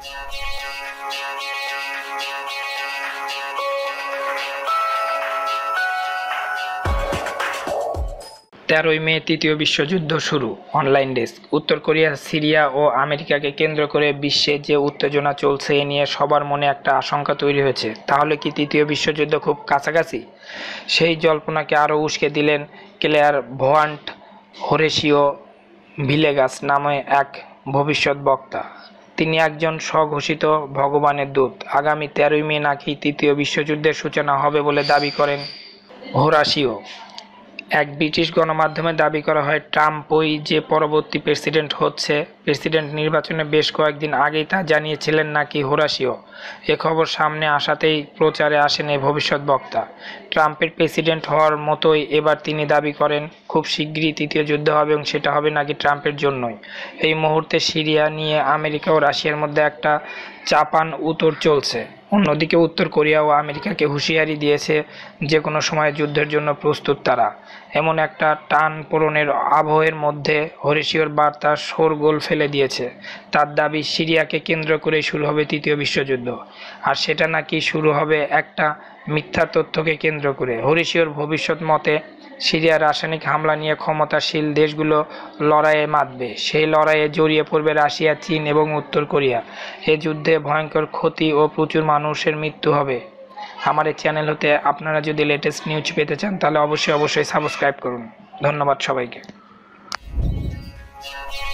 তেরোই মে তৃতীয় বিশ্বযুদ্ধ শুরু। Online desk. উত্তর কোরিয়া, সিরিয়া ও আমেরিকাকে কেন্দ্র করে বিশ্বে যে উত্তেজনা চলছে এ নিয়ে সবার মনে একটা আশঙ্কা তৈরি হয়েছে। তাহলে কি তৃতীয় বিশ্বযুদ্ধ খুব কাছাকাছি? সেই জল্পনাকে আরও উস্কে দিলেন ক্লেয়ার ভোয়ান্ট হোরেশিও ভিলেগাস নামে এক ভবিষ্যৎ বক্তা। তিনি একজন স্বঘোষিত ভগবানের দূত। আগামী 13ই মে নাকি তৃতীয় বিশ্বযুদ্ধের সূচনা হবে বলে দাবি করেন হোরাশিও। এক ব্রিটিশ গণমাধ্যমে দাবি করা হয় ট্রাম্পই যে পরবর্তী প্রেসিডেন্ট হচ্ছে। প্রেসিডেন্ট নির্বাচনে বেশ কয়েকদিন আগেই তা জানিয়েছিলেন নাকি হোরাশিও। এ খবর সামনে আসাতেই প্রচারে আসেন এই ভবিষ্যৎ বক্তা। ট্রাম্পের প্রেসিডেন্ট হওয়ার মতোই এবার তিনি দাবি করেন খুব শিগগিরই তৃতীয় যুদ্ধ হবে এবং সেটা হবে নাকি ট্রাম্পের জন্যই। এই মুহূর্তে সিরিয়া নিয়ে আমেরিকা ও রাশিয়ার মধ্যে একটা চাপান উতর চলছে। অন্যদিকে উত্তর কোরিয়া ও আমেরিকাকে হুঁশিয়ারি দিয়েছে যে কোনো সময় যুদ্ধের জন্য প্রস্তুত তারা। এমন একটা টান পোড়েনের আবহের মধ্যে হোরেশিওর বার্তা শোরগোল ফেলে দিয়েছে। তার দাবি সিরিয়াকে কেন্দ্র করেই শুরু হবে তৃতীয় বিশ্বযুদ্ধ, আর সেটা নাকি শুরু হবে একটা মিথ্যা তথ্যকে কেন্দ্র করে। হোরেশিওর ভবিষ্যৎ মতে সিরিয়ার রাসায়নিক হামলা নিয়ে ক্ষমতাশীল দেশগুলো লড়াইয়ে মাতবে। সেই লড়াইয়ে জড়িয়ে পড়বে রাশিয়া, চীন এবং উত্তর কোরিয়া। এ যুদ্ধে ভয়ঙ্কর ক্ষতি ও প্রচুর মানুষের মৃত্যু হবে। আমার এই চ্যানেল হতে আপনারা যদি লেটেস্ট নিউজ পেতে চান তাহলে অবশ্যই সাবস্ক্রাইব করুন। ধন্যবাদ সবাইকে।